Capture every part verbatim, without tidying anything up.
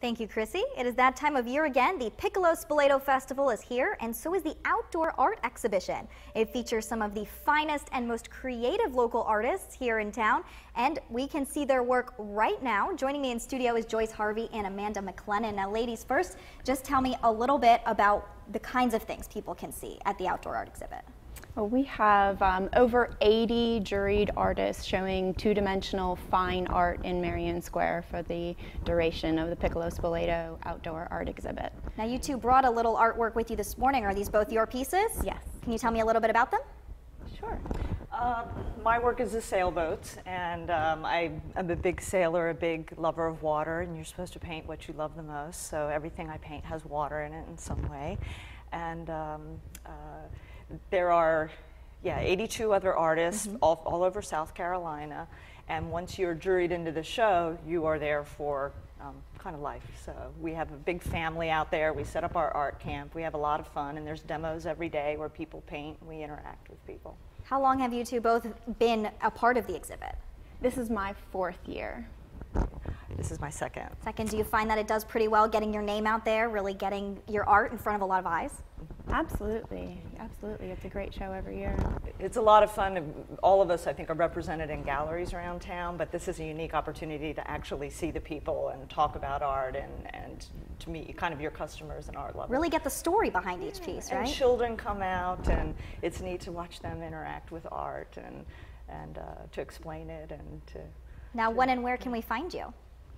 Thank you, Chrissy. It is that time of year again. The Piccolo Spoleto Festival is here, and so is the Outdoor Art Exhibition. It features some of the finest and most creative local artists here in town, and we can see their work right now. Joining me in studio is Joyce Harvey and Amanda McLennan. Now, ladies, first, just tell me a little bit about the kinds of things people can see at the Outdoor Art Exhibit. Well, we have um, over eighty juried artists showing two-dimensional fine art in Marion Square for the duration of the Piccolo Spoleto Outdoor Art Exhibit. Now, you two brought a little artwork with you this morning. Are these both your pieces? Yes. Can you tell me a little bit about them? Sure. Uh, my work is a sailboat, and um, I, I'm a big sailor, a big lover of water, and you're supposed to paint what you love the most, so everything I paint has water in it in some way. And um, uh, there are, yeah, eighty-two other artists mm-hmm. all, all over South Carolina, and once you're juried into the show, you are there for um, kind of life. So we have a big family out there. We set up our art camp. We have a lot of fun, and there's demos every day where people paint and we interact with people. How long have you two both been a part of the exhibit? This is my fourth year. This is my second. Second, do you find that it does pretty well getting your name out there, really getting your art in front of a lot of eyes? Absolutely, absolutely. It's a great show every year. It's a lot of fun. All of us, I think, are represented in galleries around town, but this is a unique opportunity to actually see the people and talk about art and, and to meet kind of your customers and art lovers. Really get the story behind each piece, right? And children come out, and it's neat to watch them interact with art and, and uh, to explain it and to... Now, to, when and where can we find you?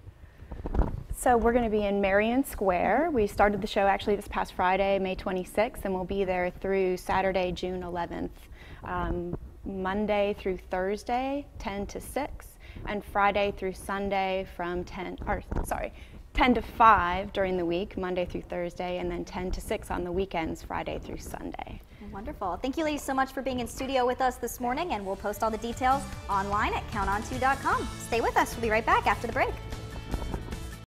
So we're going to be in Marion Square. We started the show actually this past Friday, May twenty-sixth, and we'll be there through Saturday, June eleventh. Um, Monday through Thursday, ten to six, and Friday through Sunday from ten, or sorry, ten to five during the week, Monday through Thursday, and then ten to six on the weekends, Friday through Sunday. Wonderful. Thank you, ladies, so much for being in studio with us this morning, and we'll post all the details online at count on two dot com. Stay with us. We'll be right back after the break.